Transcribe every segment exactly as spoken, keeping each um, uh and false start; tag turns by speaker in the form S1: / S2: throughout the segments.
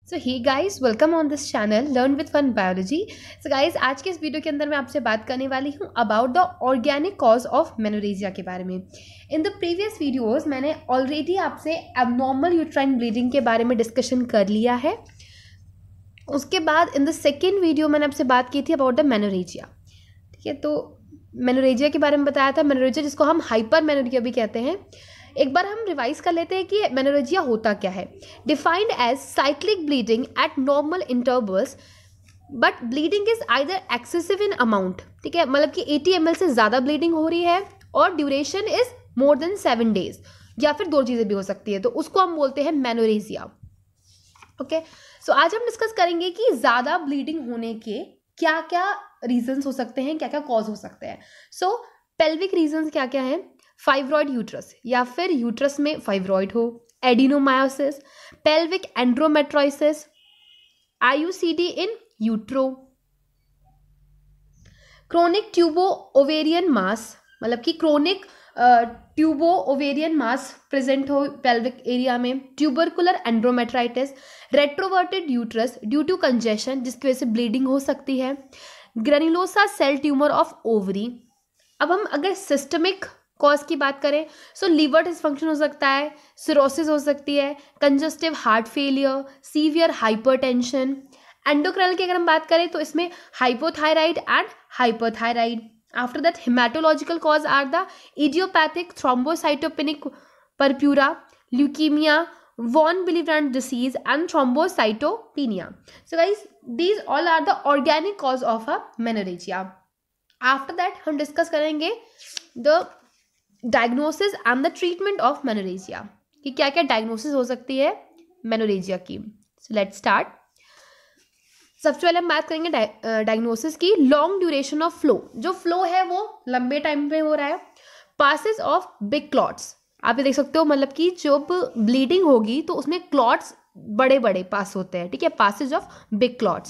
S1: So hi guys, welcome on this channel learn with fun biology. So guys, आज के इस video के अंदर मैं आपसे बात करने वाली हूँ about the organic cause of menorrhagia के बारे में। इन द प्रीवियस वीडियोस मैंने ऑलरेडी आपसे एबनॉर्मल यूट्राइन ब्लीडिंग के बारे में डिस्कशन कर लिया है। उसके बाद इन द सेकेंड वीडियो मैंने आपसे बात की थी अबाउट द मेनोरेजिया। ठीक है, तो मेनोरेजिया के बारे में बताया था। मेनोरेजिया जिसको हम हाइपर मेनोरेजिया भी कहते हैं। एक बार हम रिवाइज कर लेते हैं कि मेनोरेजिया होता क्या है। Defined as cyclic bleeding at normal intervals but bleeding is either excessive in amount. ठीक है, मतलब कि अस्सी एम एल से ज़्यादा ब्लीडिंग हो रही है और duration is more than seven days, या फिर दो चीज़ें भी हो सकती है, तो उसको हम बोलते हैं मेनोरेजिया। ओके, सो आज हम डिस्कस करेंगे कि ज़्यादा ब्लीडिंग होने के क्या क्या रीजंस हो सकते हैं, क्या क्या कॉज हो सकते हैं। सो पेल्विक रीजंस क्या क्या हैं? फाइब्रॉइड यूट्रस, या फिर यूट्रस में फाइब्रॉइड हो, adenomyosis, pelvic endometriosis, IUCD in utero, chronic tubo ovarian mass, मतलब कि chronic tubo ovarian mass present हो पेल्विक एरिया में, tubercular endometritis, retroverted uterus due to congestion जिसकी वजह से ब्लीडिंग हो सकती है, granulosa cell tumour of ovary. अब हम अगर सिस्टमिक कॉज की बात करें, सो लीवर डिसफंक्शन हो सकता है, सिरोसिस हो सकती है, congestive heart failure, severe hypertension. Endocrine की अगर हम बात करें तो इसमें hypothyroid and hyperthyroid. After that haematological cause are the idiopathic thrombocytopenic purpura, leukaemia, von Willebrand disease and thrombocytopenia. So guys, these all are the organic cause of a menorrhagia. After that हम discuss करेंगे the diagnosis and the treatment of menorrhagia, कि क्या क्या diagnosis हो सकती है menorrhagia की। So let's start. सबसे पहले हम बात करेंगे डायग्नोसिस की। लॉन्ग ड्यूरेशन ऑफ फ्लो, जो फ्लो है वो लंबे टाइम पे हो रहा है। पासेस ऑफ बिग क्लॉट्स, आप ये देख सकते हो, मतलब कि जब ब्लीडिंग होगी तो उसमें क्लॉट्स बड़े बड़े पास होते हैं। ठीक है, passage of big clots.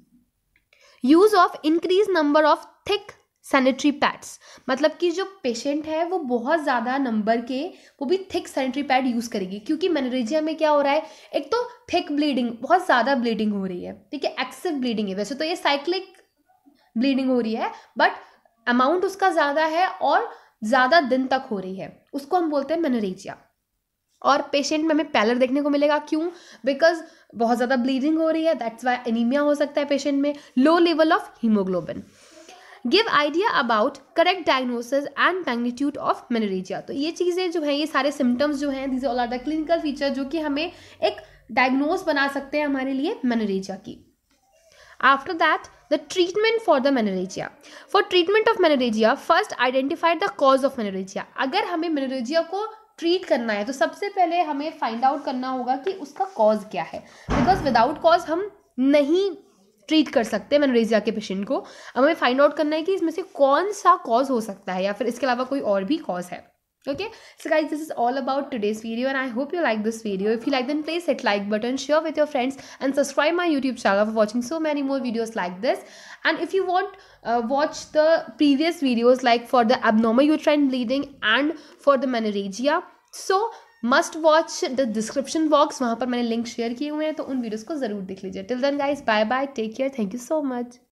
S1: Use of increase number of thick sanitary pads, मतलब कि जो पेशेंट है वो बहुत ज़्यादा नंबर के वो भी थिक सैनिटरी पैड यूज़ करेगी, क्योंकि मेनोरेजिया में क्या हो रहा है, एक तो थिक ब्लीडिंग, बहुत ज़्यादा ब्लीडिंग हो रही है। ठीक है, एक्सेसिव ब्लीडिंग है। वैसे तो ये साइक्लिक ब्लीडिंग हो रही है बट अमाउंट उसका ज़्यादा है और ज़्यादा दिन तक हो रही है, उसको हम बोलते हैं मेनोरेजिया। और पेशेंट में हमें पैलर देखने को मिलेगा। क्यों? बिकॉज बहुत ज़्यादा ब्लीडिंग हो रही है, दैट्स वाई एनीमिया हो सकता है पेशेंट में। Low level of haemoglobin. Give idea about correct diagnosis and magnitude of menorrhagia. तो ये चीज़ें जो हैं, ये सारे सिम्टम्स जो हैं, these all are the clinical feature जो कि हमें एक डायग्नोस बना सकते हैं हमारे लिए मेनोरेजिया की। After that the treatment for the menorrhagia. For treatment of menorrhagia, first identify the cause of menorrhagia. अगर हमें मेनोरेजिया को ट्रीट करना है तो सबसे पहले हमें फाइंड आउट करना होगा कि उसका कॉज क्या है, बिकॉज विदाउट कॉज हम नहीं ट्रीट कर सकते हैं मेनोरेजिया के पेशेंट को। अब हमें फाइंड आउट करना है कि इसमें से कौन सा कॉज हो सकता है, या फिर इसके अलावा कोई और भी कॉज है। Okay, so guys, this is all about today's video and I hope you like this video. If you like, then please hit like button, share with your friends and subscribe my YouTube channel for watching so many more videos like this. And if you want uh, watch the previous videos like for the abnormal uterine bleeding and for the menorrhagia, so must watch the description box, वहाँ पर मैंने link share किए हुए हैं, तो उन videos को जरूर देख लीजिए. Till then guys, bye bye, take care, thank you so much.